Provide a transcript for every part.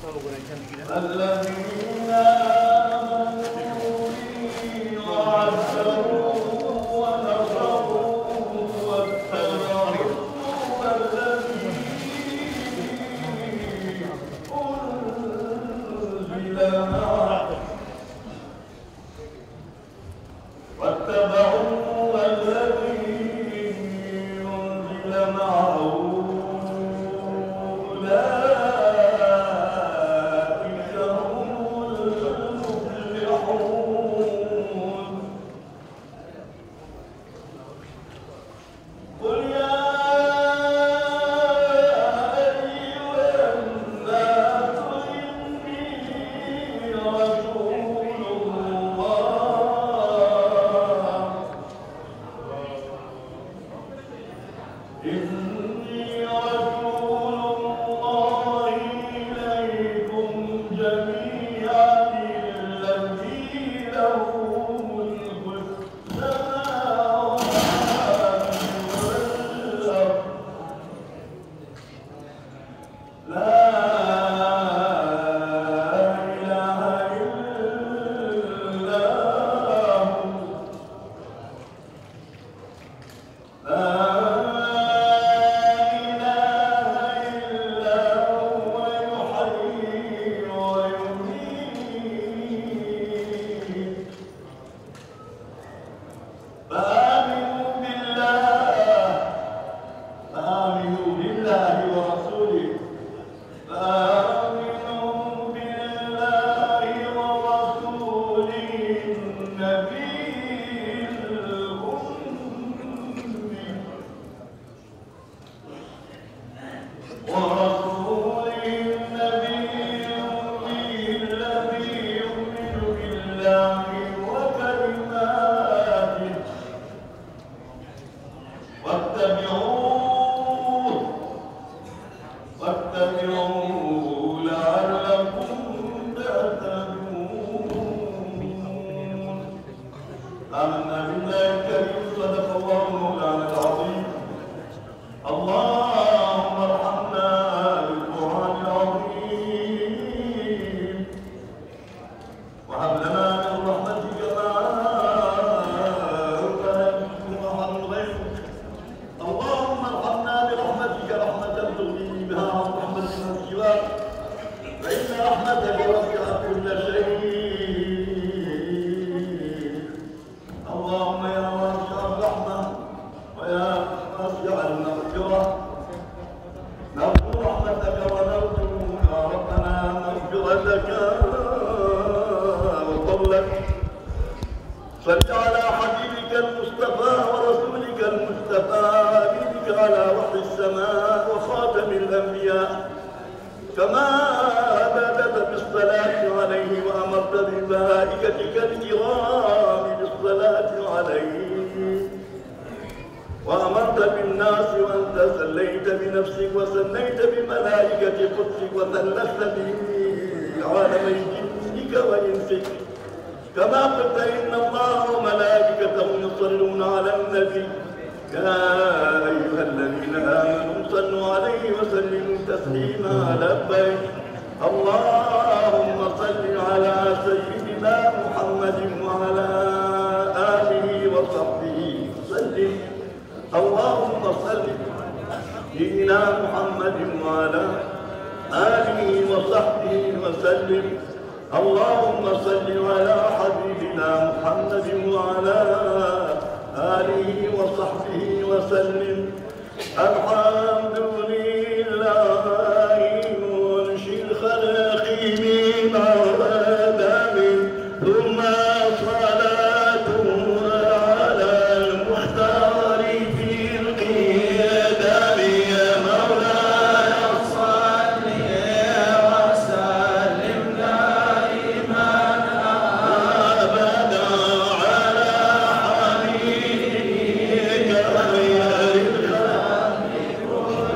الذين آمنوا وعزروه ونصروه واتبعوا الذي أنزل معه أولئك هم المفلحون. قل يا أيها الناس إني رسول الله إليكم جميعا الذي له ملك السماوات والأرض لا إله إلا هو فآمنوا بالله ورسوله النبي الأمي ورسوله النبي الذي يؤمن بالله وكلماته واتبعوه لعلكم تهتدون. آمنا بالله الكريم صدق الله مولانا العظيم. اللهم ارحمنا بالقرآن العظيم وهب لنا من رحمتك ما أرحم غيرك. اللهم ارحمنا برحمتك رحمة تغني بها عن رحمة من سواك فإن رحمتك وسعت كل شيء. اللهم يا واسع الرحمة ويا واسع المغفرة نرجو رحمتك ونرجو يا ربنا مغفرتك وفضلك. صل على حبيبك المصطفى ورسولك المجتبى أمينك على وحي السماء وخاتم الأنبياء كما بدأت بالصلاة عليه وأمرت بملائكتك الكرام بالصلاة عليه وأمرت بالناس وأنت سليت بنفسك وسليت بملائكة قدسك وثلثت بعالمي جنسك وإنسك كما قلت إن الله وملائكته يصلون على النبي يا أيها الذين آمنوا صلوا عليه وسلموا تسليما. لبيك اللهم صل على سيدنا محمد وعلى آله وصحبه وسلم. اللهم صل سيدنا محمد وعلى آله وصحبه وسلم. اللهم صل على حبيبنا محمد وعلى آله وصحبه وسلم. الحمد لله منشي الخلق من آدم ثم صلاته على المختار في القدم. يا مولاي صل وسلم دائما أبدا على حبيبك خير الخلق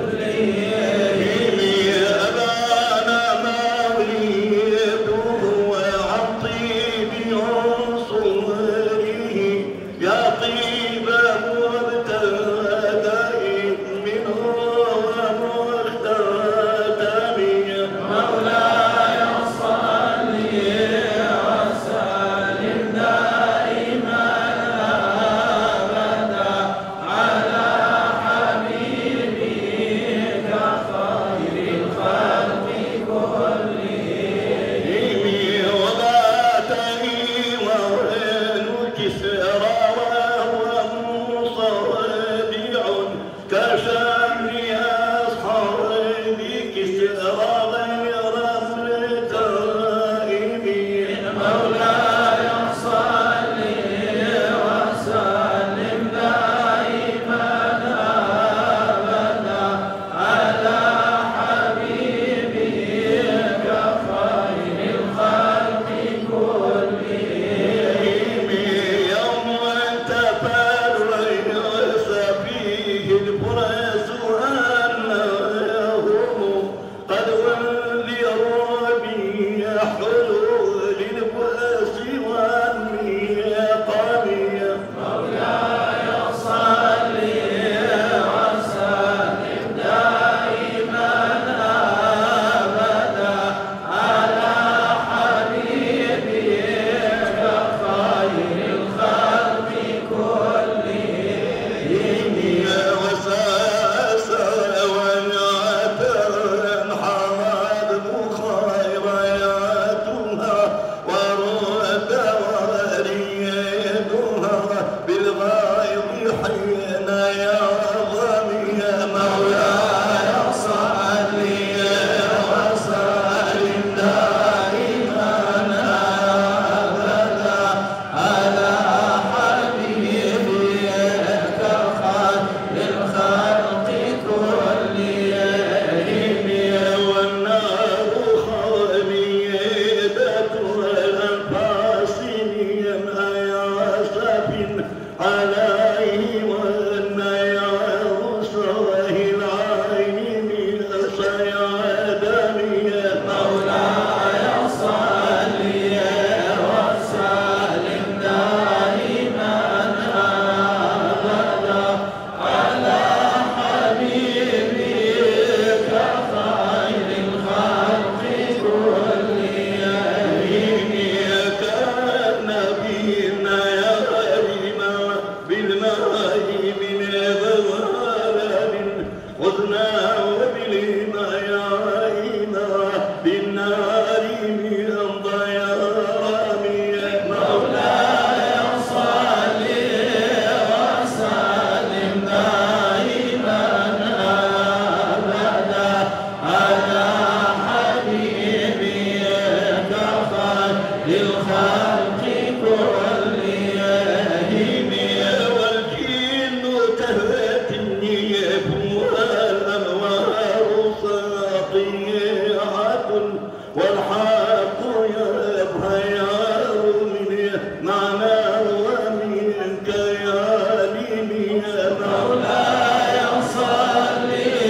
والحق يبهى يومي معنا ومنك يا ليني يا مولاي صل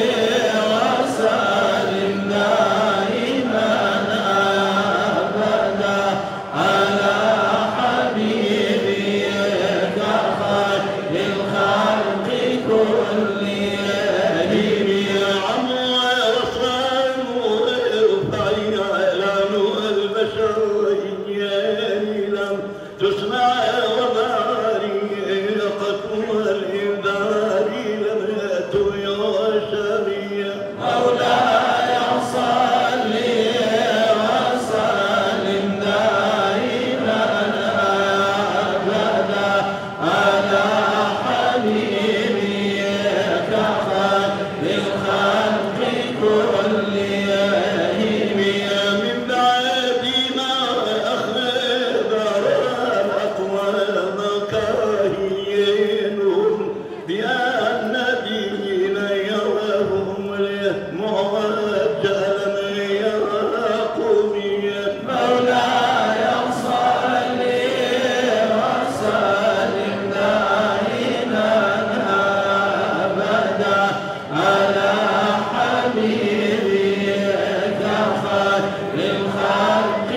وسلم دائما ابدا على حبيبك خير الخلق كلهم يا عمو وصلوا ارفعي اعلان البشر لم تسمع وبارقة والإنذار لم يأتوا يشريا مولاي صل وسلم دائما أبدا على حبيبك خير الخلق كلهم من بعد ما أخبر الأقوام كاهينهم بأن دين يراهم موجلا يراقم مولاي صل وسلم دائما أبدا على حبيبك خير الخلق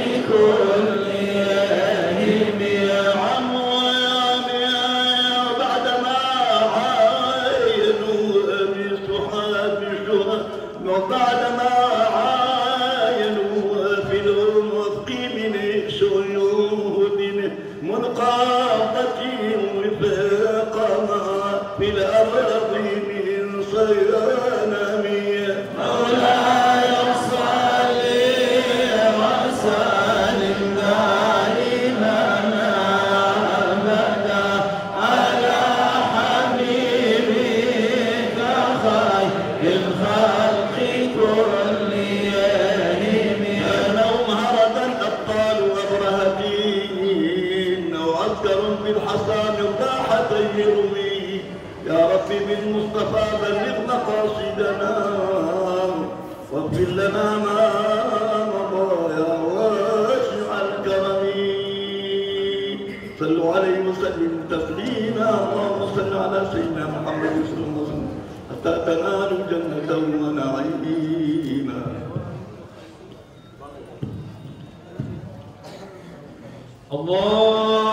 كلهم يا عمو يا بعدما عاينوا بسحاب الشهى وبعدما عاينوا في الأفق من شيوخ منقابة وفاق ما في الأرض من صيانم مولاي صل وسلم دائما أبدا على حبيبك خير الخلق كلهم نوم هربا أبطال أبرهتين وعسكر بالحصى مرداحة يروي يا ربي بالمصطفى بلغ مقاصدنا واغفر لنا ما مضى يا واسع الكرم صلوا عليه وسلم تسليما اللهم صل على سيدنا محمد صلى الله عليه وسلم حتى تنالوا جنة ونعيما الله